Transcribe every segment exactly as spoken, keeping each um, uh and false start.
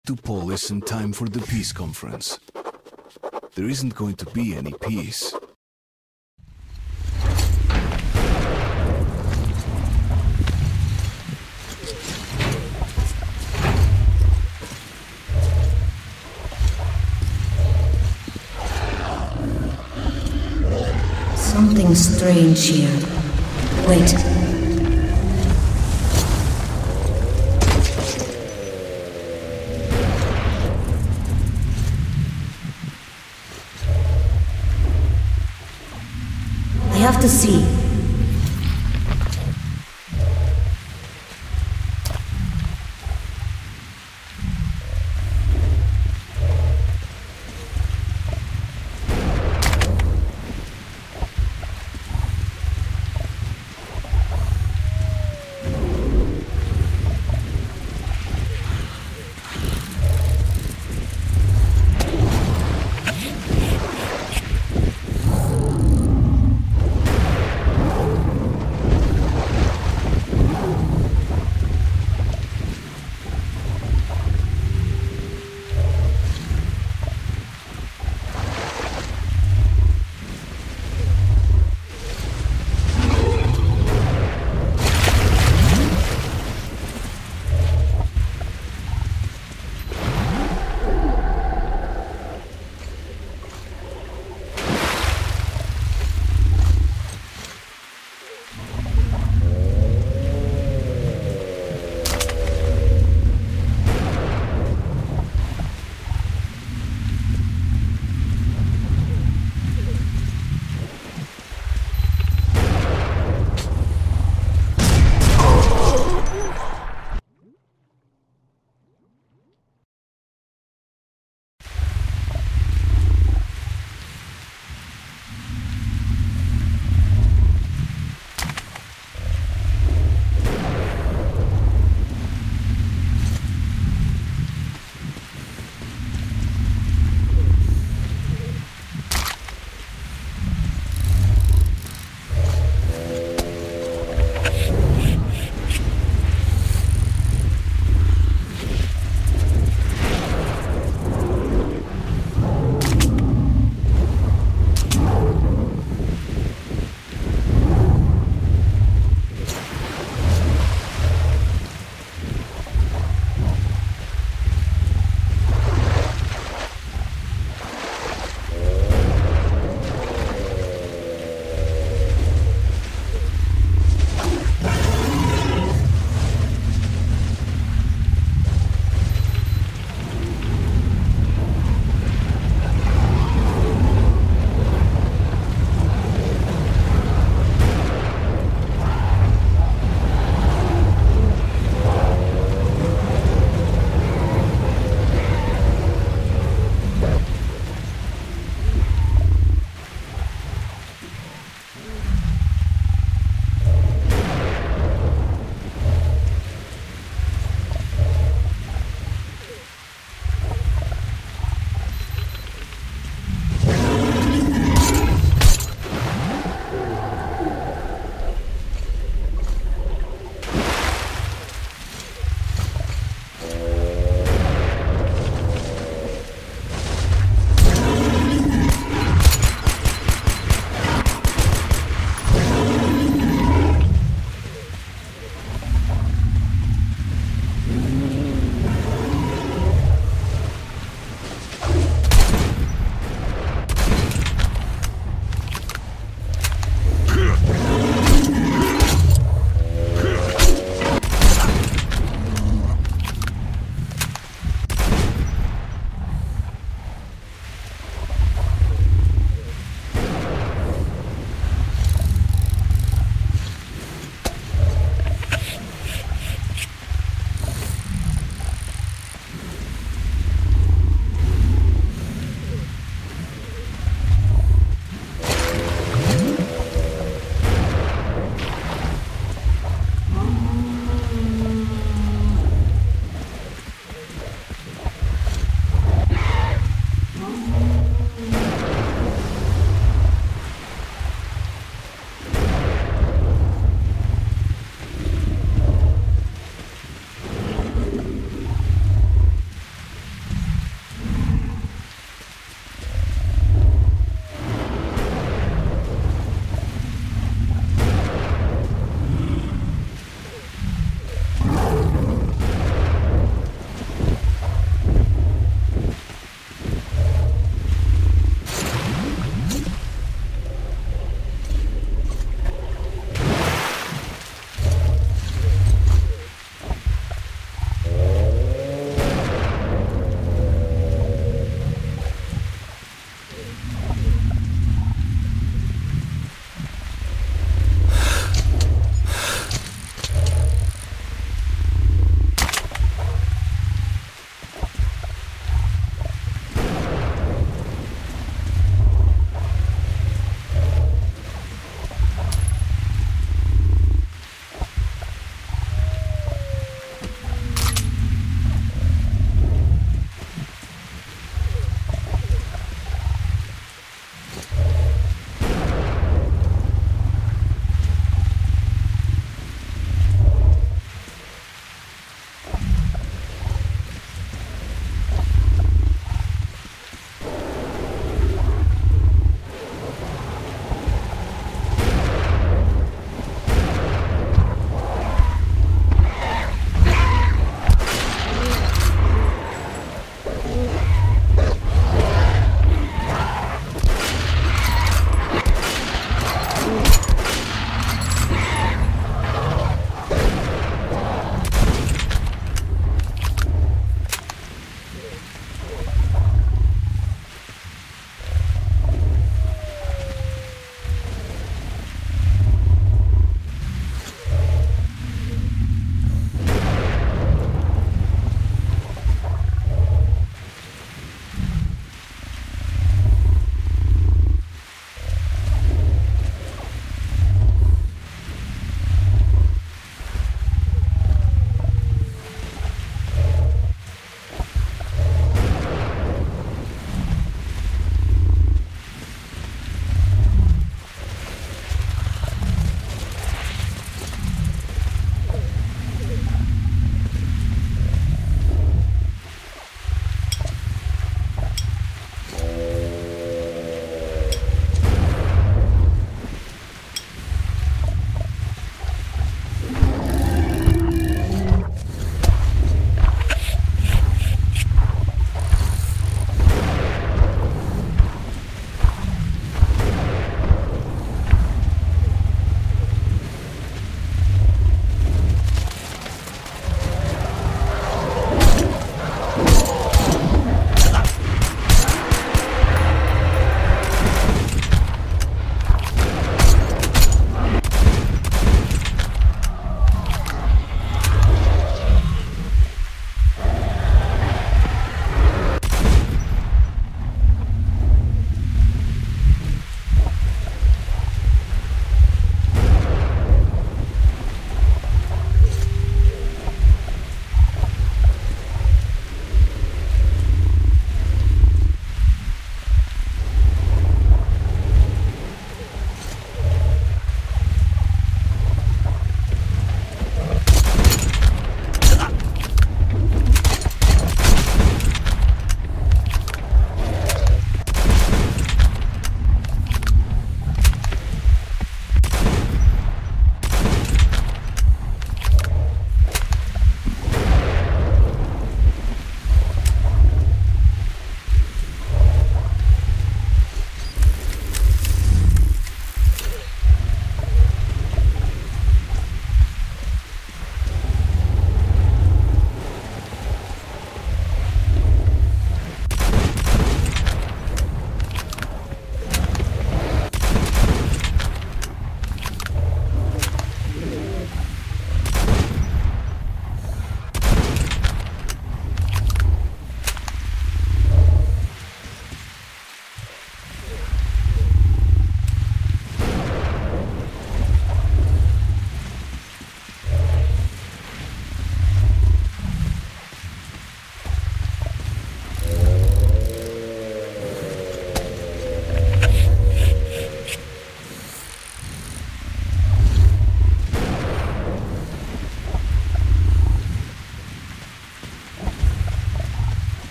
To Polis in time for the peace conference. There isn't going to be any peace. Something strange here. Wait. I have to see.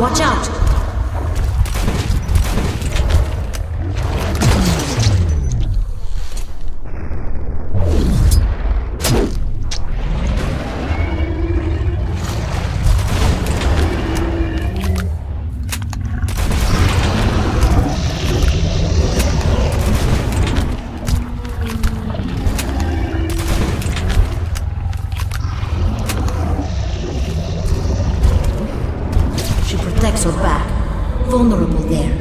Watch out! Protects her back. Vulnerable there.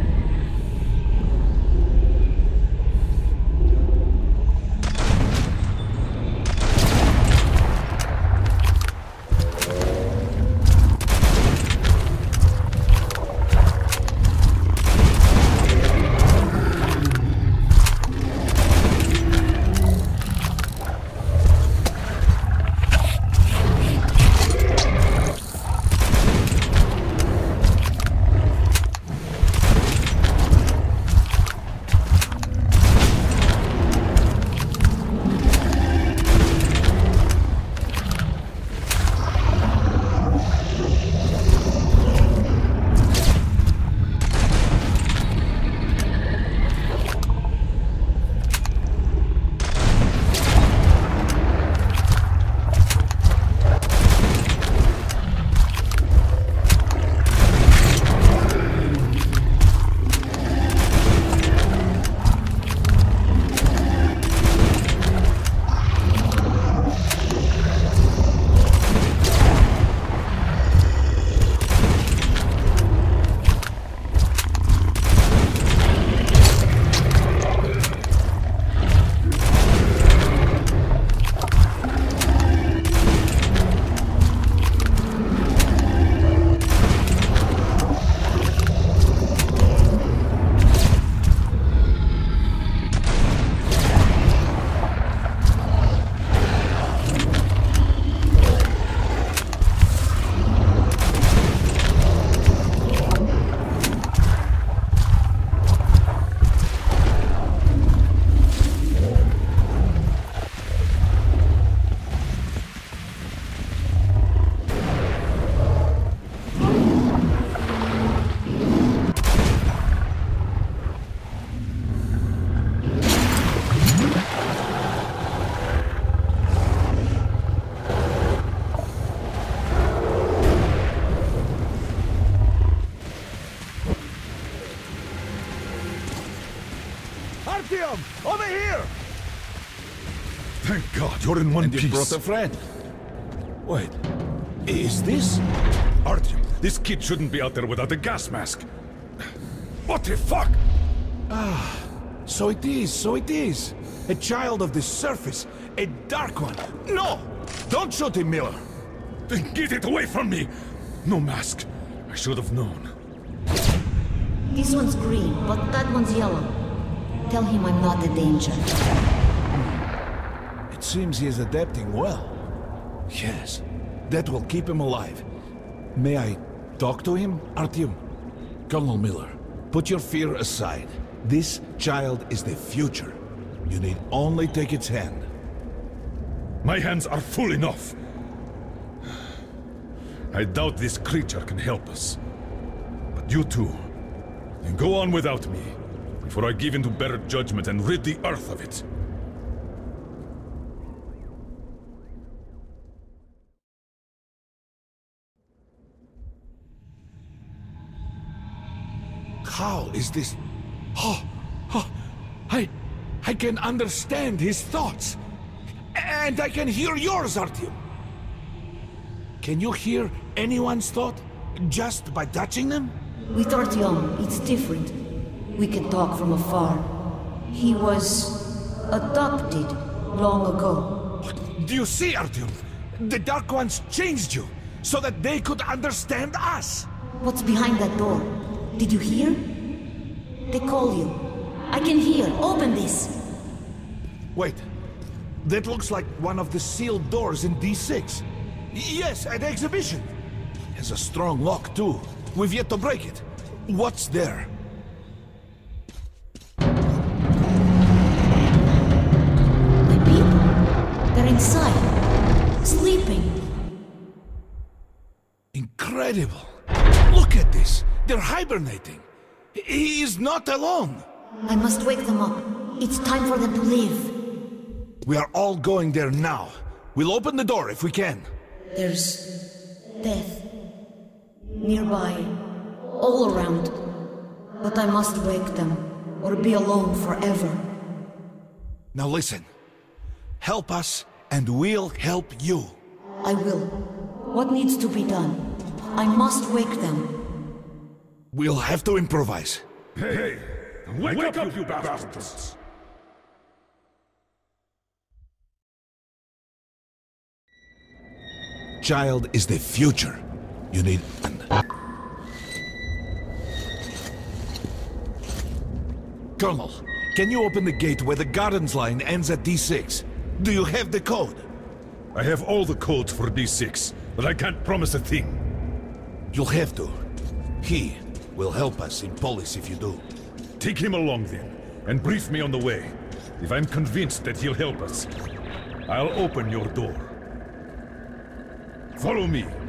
Artyom! Over here! Thank God, you're in one and piece. you brought a friend. Wait, is this? Artyom, this kid shouldn't be out there without a gas mask. What the fuck? Ah, so it is, so it is. A child of the surface, a dark one. No! Don't shoot him, Miller. Then get it away from me! No mask. I should have known. This one's green, but that one's yellow. Tell him I'm not a danger. It seems he is adapting well. Yes, that will keep him alive. May I talk to him, Artyom? Colonel Miller, put your fear aside. This child is the future. You need only take its hand. My hands are full enough. I doubt this creature can help us. But you two, then go on without me, before I give in to better judgment and rid the Earth of it. How is this? Oh, oh, I... I can understand his thoughts. And I can hear yours, Artyom. Can you hear anyone's thought just by touching them? With Artyom, it's different. We can talk from afar. He was adopted long ago. Do you see, Artyom? The Dark Ones changed you so that they could understand us. What's behind that door? Did you hear? They call you. I can hear. Open this. Wait. That looks like one of the sealed doors in D six. Yes, at the exhibition. Has a strong lock, too. We've yet to break it. What's there? My people. They're inside. Sleeping. Incredible. Look at like this. They're hibernating. He is not alone. I must wake them up. It's time for them to live. We are all going there now. We'll open the door if we can. There's death nearby, all around. But I must wake them, or be alone forever. Now listen. Help us, and we'll help you. I will. What needs to be done? I must wake them. We'll have to improvise. Hey! Wake, wake up, up, you bastards! bastards. Child is the future. You need... Colonel, can you open the gate where the Gardens line ends at D six? Do you have the code? I have all the codes for D six, but I can't promise a thing. You'll have to. He will help us in Polis if you do. Take him along then, and brief me on the way. If I'm convinced that he'll help us, I'll open your door. Follow me.